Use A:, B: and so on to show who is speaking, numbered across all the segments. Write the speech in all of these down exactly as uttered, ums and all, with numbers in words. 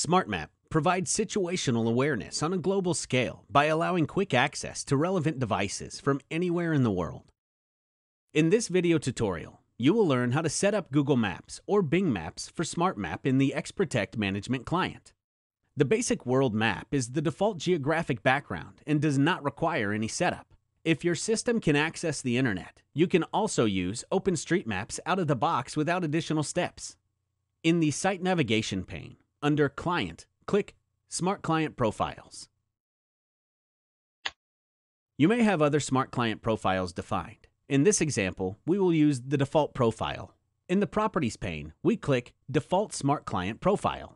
A: SmartMap provides situational awareness on a global scale by allowing quick access to relevant devices from anywhere in the world. In this video tutorial, you will learn how to set up Google Maps or Bing Maps for SmartMap in the XProtect Management Client. The basic world map is the default geographic background and does not require any setup. If your system can access the internet, you can also use OpenStreetMaps out of the box without additional steps. In the Site Navigation pane, under Client, click Smart Client Profiles. You may have other Smart Client profiles defined. In this example, we will use the default profile. In the Properties pane, we click Default Smart Client Profile.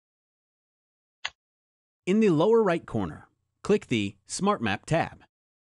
A: In the lower right corner, click the SmartMap tab.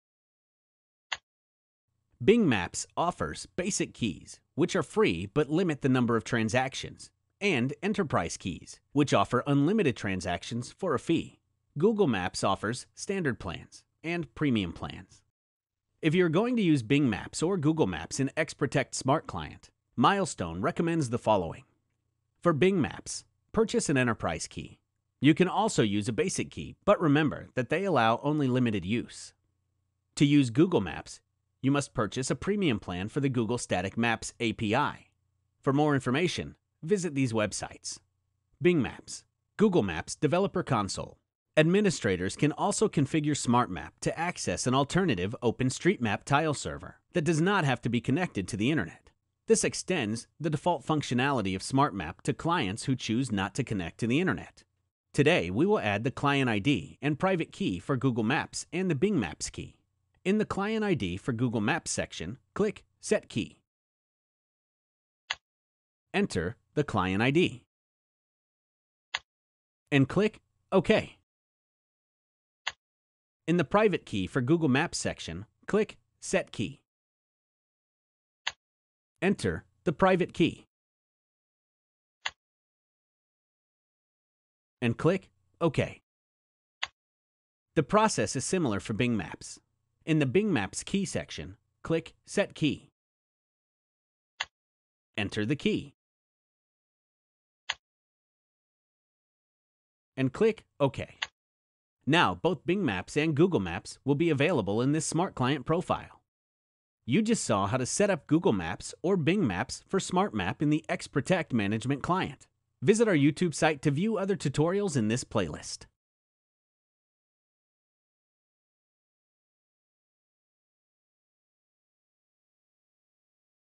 A: Bing Maps offers basic keys, which are free but limit the number of transactions, and enterprise keys, which offer unlimited transactions for a fee. Google Maps offers standard plans and premium plans. If you're going to use Bing Maps or Google Maps in XProtect Smart Client, Milestone recommends the following. For Bing Maps, purchase an enterprise key. You can also use a basic key, but remember that they allow only limited use. To use Google Maps, you must purchase a premium plan for the Google Static Maps A P I. For more information, visit these websites. Bing Maps, Google Maps Developer Console. Administrators can also configure SmartMap to access an alternative OpenStreetMap tile server that does not have to be connected to the internet. This extends the default functionality of SmartMap to clients who choose not to connect to the internet. Today, we will add the client I D and private key for Google Maps and the Bing Maps key. In the Client I D for Google Maps section, click Set Key. Enter the client I D and click OK. In the private key for Google Maps section, click Set Key. Enter the private key and click OK. The process is similar for Bing Maps. In the Bing Maps key section, click Set Key. Enter the key and click OK. Now, both Bing Maps and Google Maps will be available in this Smart Client profile. You just saw how to set up Google Maps or Bing Maps for SmartMap in the XProtect Management Client. Visit our YouTube site to view other tutorials in this playlist.